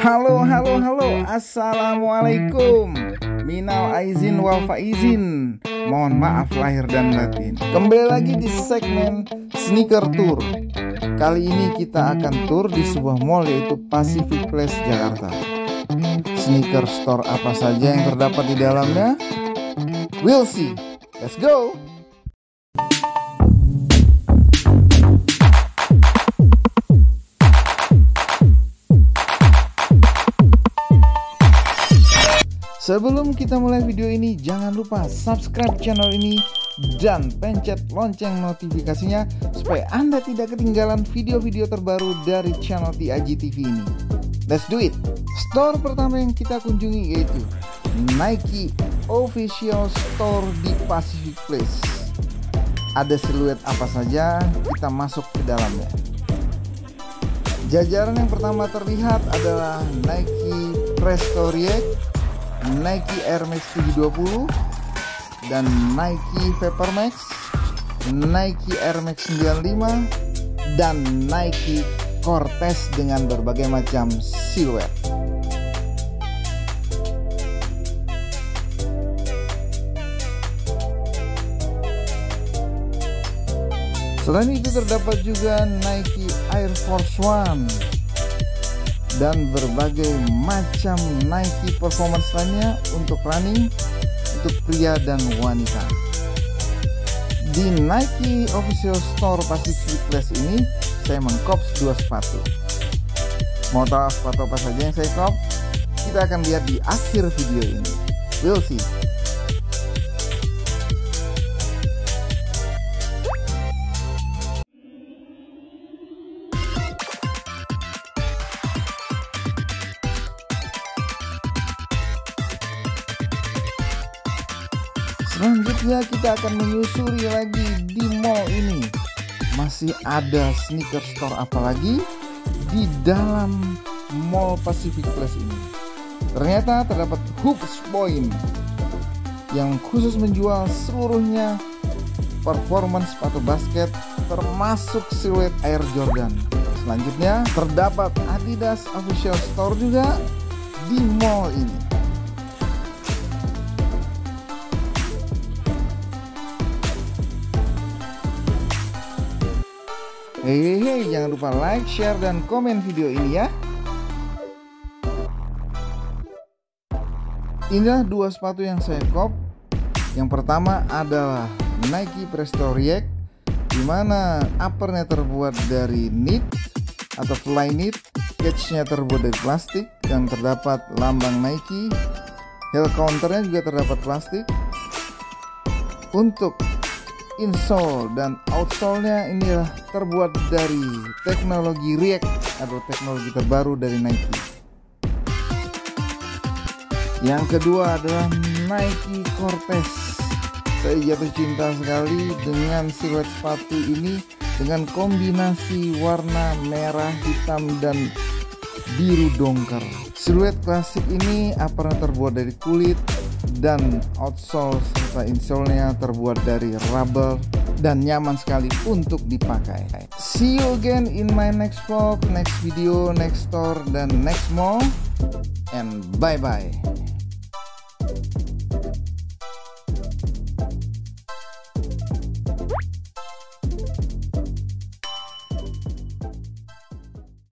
Halo, assalamualaikum. Minal aizin wal faizin. Mohon maaf lahir dan batin. Kembali lagi di segmen Sneaker Tour. Kali ini kita akan tour di sebuah mall, yaitu Pacific Place Jakarta. Sneaker store apa saja yang terdapat di dalamnya? We'll see. Let's go. Sebelum kita mulai video ini, jangan lupa subscribe channel ini dan pencet lonceng notifikasinya supaya Anda tidak ketinggalan video-video terbaru dari channel TIG TV ini. Let's do it. Store pertama yang kita kunjungi yaitu Nike Official Store di Pacific Place. Ada siluet apa saja, kita masuk ke dalamnya. Jajaran yang pertama terlihat adalah Nike Presto React, Nike Air Max 720 dan Nike Vapor Max, Nike Air Max 95 dan Nike Cortez dengan berbagai macam siluet. Selain itu terdapat juga Nike Air Force One dan berbagai macam Nike performance lainnya untuk running, untuk pria dan wanita. Di Nike Official Store Pacific Place ini saya mengkop 2 sepatu. Mau tahu sepatu apa saja yang saya kop? Kita akan lihat di akhir video ini. We'll see. Selanjutnya kita akan menyusuri lagi di mall ini. Masih ada sneaker store apa lagi di dalam mall Pacific Place ini? Ternyata terdapat Hoops Point yang khusus menjual seluruhnya performance sepatu basket termasuk siluet Air Jordan. Selanjutnya terdapat Adidas Official Store juga di mall ini. Hey, jangan lupa like, share, dan komen video ini ya. Inilah 2 sepatu yang saya kop. Yang pertama adalah Nike Presto React, dimana uppernya terbuat dari knit atau fly knit, catchnya terbuat dari plastik dan terdapat lambang Nike. Heel counternya juga terdapat plastik. Untuk insole dan outsole-nya inilah terbuat dari teknologi React atau teknologi terbaru dari Nike. Yang kedua adalah Nike Cortez. Saya jatuh cinta sekali dengan siluet sepatu ini dengan kombinasi warna merah, hitam, dan biru dongker. Siluet klasik ini uppernya terbuat dari kulit dan outsole serta insole-nya terbuat dari rubber dan nyaman sekali untuk dipakai. See you again in my next vlog, next video, next store, dan next mall, and bye bye.